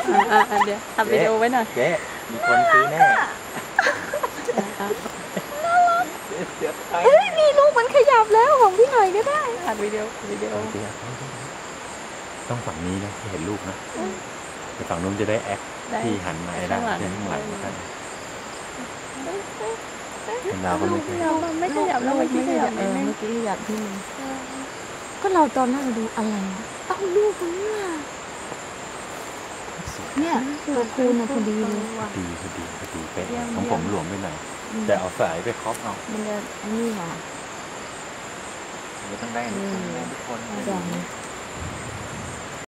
เดี๋ยวทำวิดีโอไว้หน่อยเจ๊มีคนซื้อแน่เฮ้ยนี่ลูกมันขยับแล้วของพี่หน่อยก็ได้อัดวิดีโอต้องฝั่งนี้นะที่เห็นลูกนะแต่ฝั่งนู้นจะได้แอคที่หันมาได้ข้างหลังกันเราก็ไม่เคยไม่ขยับแล้วเมื่อกี้ขยับเมื่อกี้ขยับที่นึงก็เราตอนนั้นเราดูอะไรเอ้าลูกมันเนี่ยตัวคูณพอดีเลยพอดีเป๊ะของผมหลวมไปหน่อยแต่เอาสายไปครอบเอามันจะนี่หว่าไม่ต้องได้ทุกคนอย่าง